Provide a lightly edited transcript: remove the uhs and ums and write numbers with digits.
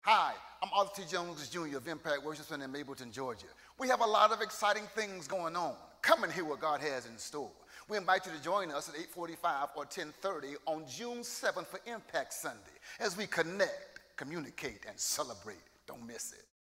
Hi, I'm Arthur T. Jones Jr. of Impact Worship Center in Mableton, Georgia. We have a lot of exciting things going on. Come and hear what God has in store. We invite you to join us at 8:45 or 10:30 on June 7th for Impact Sunday as we connect, communicate, and celebrate. Don't miss it.